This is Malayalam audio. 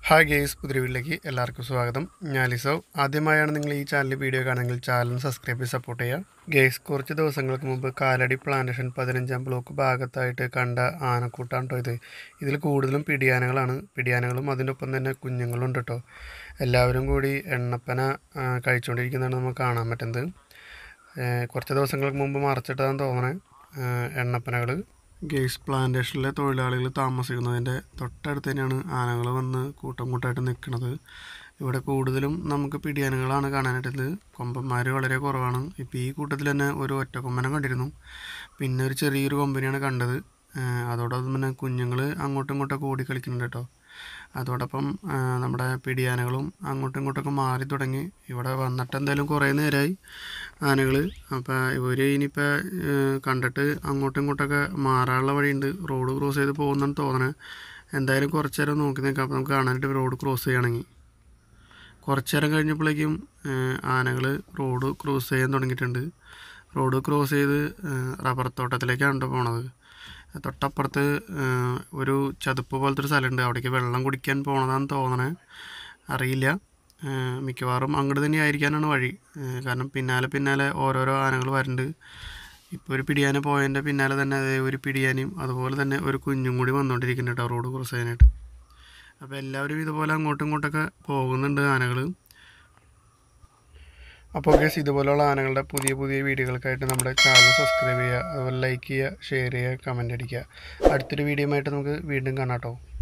ഹായ് ഗേസ്, പുതിയ വീട്ടിലേക്ക് എല്ലാവർക്കും സ്വാഗതം. ഞാൻ ലിസവ്. ആദ്യമായാണ് നിങ്ങൾ ഈ ചാനൽ വീഡിയോ കാണുമെങ്കിൽ ചാനൽ സബ്സ്ക്രൈബ് ചെയ്ത് സപ്പോർട്ട് ചെയ്യുക. ഗേസ്, കുറച്ച് ദിവസങ്ങൾക്ക് മുമ്പ് കാലടി പ്ലാന്റേഷൻ 15-ാം ബ്ലോക്ക് ഭാഗത്തായിട്ട് കണ്ട ആനക്കൂട്ടാണ് കേട്ടോ ഇത്. ഇതിൽ കൂടുതലും പിടിയാനകളാണ്. പിടിയാനകളും അതിൻ്റെ ഒപ്പം തന്നെ കുഞ്ഞുങ്ങളും ഉണ്ട് കേട്ടോ. എല്ലാവരും കൂടി എണ്ണപ്പന കഴിച്ചുകൊണ്ടിരിക്കുന്നതാണ് നമുക്ക് കാണാൻ പറ്റുന്നത്. കുറച്ച് ദിവസങ്ങൾക്ക് മുമ്പ് മറച്ചിട്ടതാണെന്ന് തോന്നണേ എണ്ണപ്പനകൾ. ഗേസ്, പ്ലാന്റേഷനിലെ തൊഴിലാളികൾ താമസിക്കുന്നതിൻ്റെ തൊട്ടടുത്ത് തന്നെയാണ് ആനകൾ വന്ന് കൂട്ടം കൂട്ടമായിട്ട് നിൽക്കുന്നത്. ഇവിടെ കൂടുതലും നമുക്ക് പിടിയാനകളാണ് കാണാനായിട്ടുള്ളത്. കൊമ്പന്മാർ വളരെ കുറവാണ്. ഇപ്പോൾ ഈ കൂട്ടത്തിൽ തന്നെ ഒരു ഒറ്റക്കൊമ്പനെ കണ്ടിരുന്നു. പിന്നെ ഒരു ചെറിയൊരു കൊമ്പനെയാണ് കണ്ടത്. അതോടൊപ്പം തന്നെ കുഞ്ഞുങ്ങൾ അങ്ങോട്ടും ഇങ്ങോട്ടൊക്കെ ഓടിക്കളിക്കുന്നുണ്ട് കേട്ടോ. അതോടൊപ്പം നമ്മുടെ പിടിയാനകളും അങ്ങോട്ടും ഇങ്ങോട്ടൊക്കെ മാറി തുടങ്ങി. ഇവിടെ വന്നിട്ട് എന്തായാലും കുറേ നേരമായി ആനകൾ. അപ്പോൾ ഇവർ ഇനിയിപ്പോൾ കണ്ടിട്ട് അങ്ങോട്ടും ഇങ്ങോട്ടൊക്കെ മാറാനുള്ള വഴിയുണ്ട്. റോഡ് ക്രോസ് ചെയ്ത് പോകുന്നെന്ന് തോന്നണേ. എന്തായാലും കുറച്ച് നേരം നോക്കി നിൽക്കാം. അപ്പോൾ നമുക്ക് കാണാനായിട്ട് റോഡ് ക്രോസ് ചെയ്യണമെങ്കിൽ കുറച്ച് നേരം കഴിഞ്ഞപ്പോഴേക്കും ആനകൾ റോഡ് ക്രോസ് ചെയ്യാൻ തുടങ്ങിയിട്ടുണ്ട്. റോഡ് ക്രോസ് ചെയ്ത് റബ്ബർ തോട്ടത്തിലേക്കാണ് പോണത്. തൊട്ടപ്പുറത്ത് ഒരു ചതുപ്പ് പോലത്തെ ഒരു സ്ഥലമുണ്ട്. അവിടേക്ക് വെള്ളം കുടിക്കാൻ പോണതാണെന്ന് തോന്നണേ, അറിയില്ല. മിക്കവാറും അങ്ങോട്ട് തന്നെ ആയിരിക്കാനാണ് വഴി. കാരണം പിന്നാലെ ഓരോരോ ആനകൾ വരുന്നുണ്ട്. ഇപ്പോൾ ഒരു പിടിയാന പോയതിൻ്റെ പിന്നാലെ തന്നെ ഒരു പിടിയാനയും അതുപോലെ തന്നെ ഒരു കുഞ്ഞും കൂടി വന്നുകൊണ്ടിരിക്കുന്നുണ്ട് കേട്ടോ റോഡ് ക്രോസ് ചെയ്യാനായിട്ട്. അപ്പോൾ എല്ലാവരും ഇതുപോലെ അങ്ങോട്ടും ഇങ്ങോട്ടൊക്കെ പോകുന്നുണ്ട് ആനകൾ. അപ്പോൾ ഗേസ്, ഇതുപോലെയുള്ള ആനകളുടെ പുതിയ വീഡിയോകൾക്കായിട്ട് നമ്മുടെ ചാനൽ സബ്സ്ക്രൈബ് ചെയ്യുക, അതുപോലെ ലൈക്ക് ചെയ്യുക, ഷെയർ ചെയ്യുക, കമൻ്റ് അടിക്കുക. അടുത്തൊരു വീഡിയോ ആയിട്ട് നമുക്ക് വീണ്ടും കാണാം കേട്ടോ.